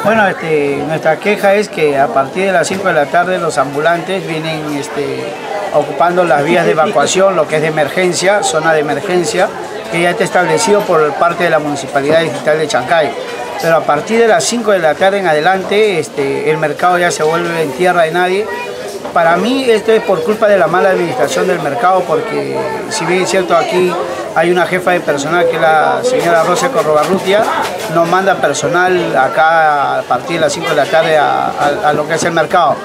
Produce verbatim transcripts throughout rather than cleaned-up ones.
Bueno, este, nuestra queja es que a partir de las cinco de la tarde los ambulantes vienen este, ocupando las vías de evacuación, lo que es de emergencia, zona de emergencia, que ya está establecido por parte de la Municipalidad Distrital de Chancay. Pero a partir de las cinco de la tarde en adelante, este, el mercado ya se vuelve en tierra de nadie. Para mí esto es por culpa de la mala administración del mercado, porque si bien es cierto aquí hay una jefa de personal que es la señora Rosa Corrobarrutia, nos manda personal acá a partir de las cinco de la tarde a, a, a lo que es el mercado.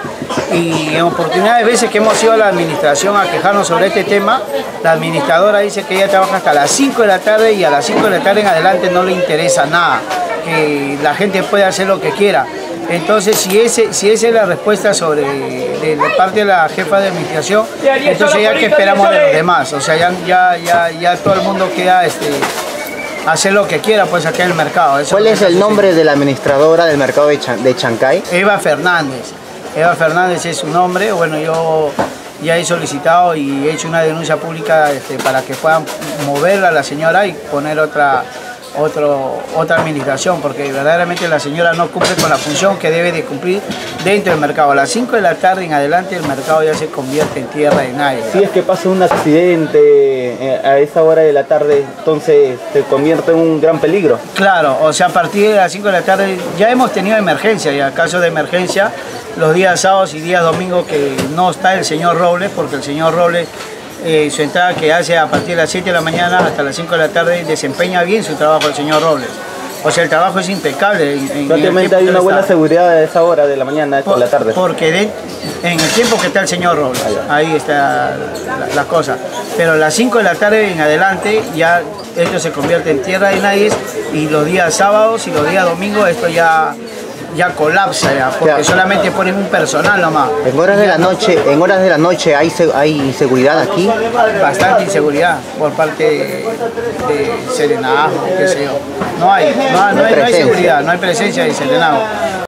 Y en oportunidades veces que hemos ido a la administración a quejarnos sobre este tema, la administradora dice que ella trabaja hasta las cinco de la tarde y a las cinco de la tarde en adelante no le interesa nada, que la gente puede hacer lo que quiera. Entonces, si, ese, si esa es la respuesta sobre de, de parte de la jefa de administración, entonces ya que esperamos de los demás, o sea, ya, ya, ya, ya todo el mundo queda este, hacer lo que quiera pues acá en el mercado. Eso ¿Cuál es el nombre de la administradora del mercado de, Chan, de Chancay? Eva Fernández. Eva Fernández es su nombre. Bueno, yo ya he solicitado y he hecho una denuncia pública este, para que puedan moverla a la señora y poner otra... Otro, otra administración, porque verdaderamente la señora no cumple con la función que debe de cumplir dentro del mercado. A las cinco de la tarde en adelante el mercado ya se convierte en tierra de nadie. Si es que pasa un accidente a esa hora de la tarde, entonces se convierte en un gran peligro. Claro, o sea, a partir de las cinco de la tarde ya hemos tenido emergencia, ya casos de emergencia, los días sábados y días domingos que no está el señor Robles, porque el señor Robles Eh, su entrada que hace a partir de las siete de la mañana hasta las cinco de la tarde, desempeña bien su trabajo el señor Robles. O sea, el trabajo es impecable. En, Prácticamente hay una buena está. seguridad a esa hora de la mañana, por, de la tarde. Porque de, en el tiempo que está el señor Robles, ahí está la, la cosa. Pero a las cinco de la tarde en adelante ya esto se convierte en tierra de nadie, y los días sábados y los días domingos esto ya... ya colapsa ya, porque o sea, solamente ponen un personal nomás. En horas de la noche, en horas de la noche hay hay inseguridad aquí. Bastante inseguridad por parte de, de serenazgo, qué sé yo. No hay, no, no, hay, no hay seguridad, no hay presencia de serenazgo.